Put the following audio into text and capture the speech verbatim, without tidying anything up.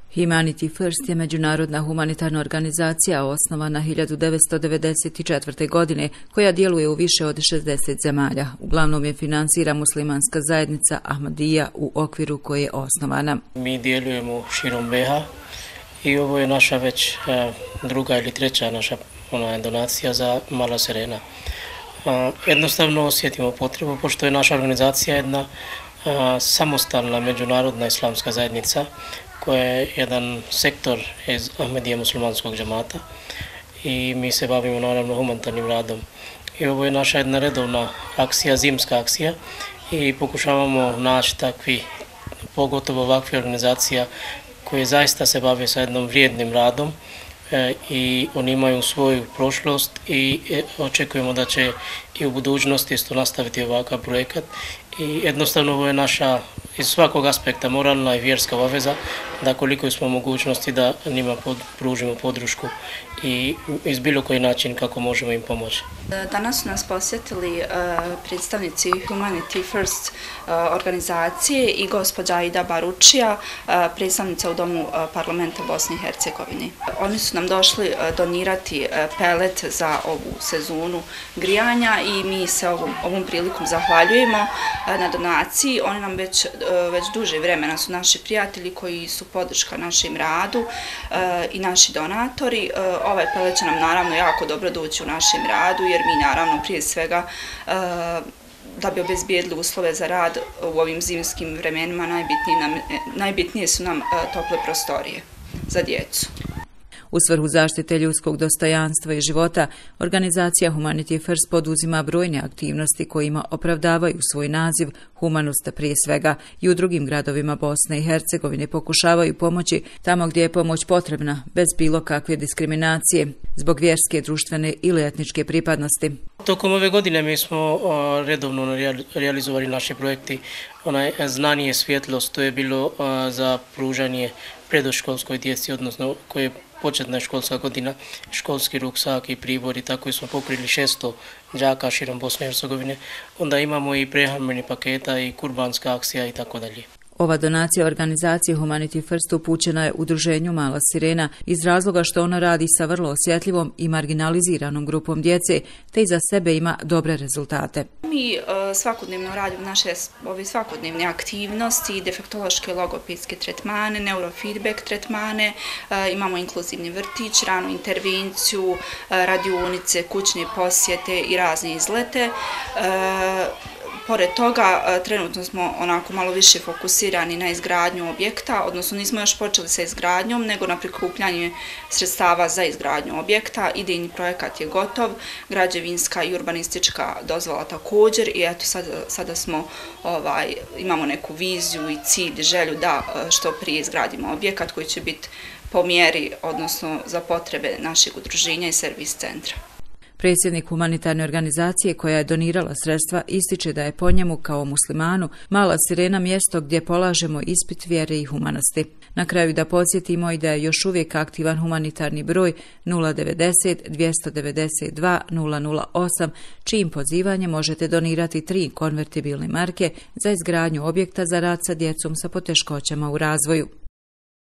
Humanity First je međunarodna humanitarna organizacija osnovana hiljadu devetsto devedeset četvrte. godine koja djeluje u više od šezdeset zemalja. Uglavnom je finansira muslimanska zajednica Ahmadija u okviru koje je osnovana. Mi djelujemo širom B iH i ovo je naša već druga ili treća naša donacija za Mala Serena. Jednostavno osjetimo potrebu, pošto je naša organizacija jedna samostalna međunarodna islamska zajednica koja je jedan sektor iz Ahmadija muslimanskog džamata i mi se bavimo naravno humanitarnim radom. I ovo je naša jedna redovna akcija, zimska akcija i pokušavamo naći takvi, pogotovo ovakve organizacija koje zaista se bave sa jednom vrijednim radom i oni imaju svoju prošlost i očekujemo da će i u budućnosti isto nastaviti ovakav projekat i jednostavno ovo je naša iz svakog aspekta moralna i vjerska obaveza da koliko smo mogućnosti da njima pružimo podršku i iz bilo koji način kako možemo im pomoći. Danas su nas posjetili predstavnici Humanity First organizacije i gospođa Aida Baručija, predstavnica u Domu parlamenta Bosne i Hercegovine. Oni su nam došli donirati pelet za ovu sezonu grijanja i mi se ovom, ovom prilikom zahvaljujemo na donaciji. Oni nam već, već duže vremena su naši prijatelji koji su podrška našem radu i naši donatori. Ovaj pelet će nam naravno jako dobro doći u našem radu jer mi naravno prije svega da bi obezbijedili uslove za rad u ovim zimskim vremenima najbitnije, nam, najbitnije su nam tople prostorije za djecu. U svrhu zaštite ljudskog dostojanstva i života, organizacija Humanity First poduzima brojne aktivnosti kojima opravdavaju svoj naziv humanost prije svega i u drugim gradovima Bosne i Hercegovine pokušavaju pomoći tamo gdje je pomoć potrebna, bez bilo kakve diskriminacije, zbog vjerske, društvene ili etničke pripadnosti. Tokom ove godine mi smo redovno realizovali naše projekti. Onaj znanje i svjetlost, to je bilo za pružanje predoškolskoj djeci, odnosno koje je početna školska godina, školski ruksak i pribor i tako smo pokrili šesto đaka širom Bosne i Hercegovine. Onda imamo i prehrambeni paketa i kurbanska akcija i tako dalje. Ova donacija organizacije Humanity First upućena je udruženju Mala Sirena iz razloga što ona radi sa vrlo osjetljivom i marginaliziranom grupom djece, te iza sebe ima dobre rezultate. Mi uh, svakodnevno radimo naše ove svakodnevne aktivnosti, defektološke logopedske tretmane, neurofeedback tretmane, uh, imamo inkluzivni vrtić, ranu intervenciju, uh, radionice, kućne posjete i razne izlete. Uh, Pored toga, trenutno smo onako malo više fokusirani na izgradnju objekta, odnosno nismo još počeli sa izgradnjom, nego na prikupljanje sredstava za izgradnju objekta. Idejni projekat je gotov, građevinska i urbanistička dozvola također i eto sada, sada smo, ovaj, imamo neku viziju i cilj, želju da što prije izgradimo objekat koji će biti po mjeri, odnosno za potrebe našeg udruženja i servis centra. Predsjednik humanitarne organizacije koja je donirala sredstva ističe da je po njemu kao muslimanu Mala Sirena mjesto gdje polažemo ispit vjere i humanosti. Na kraju da podsjetimo i da je još uvijek aktivan humanitarni broj nula devedeset dvjesto devedeset dva nula nula osam, čijim pozivanjem možete donirati tri konvertibilne marke za izgradnju objekta za rad sa djecom sa poteškoćama u razvoju.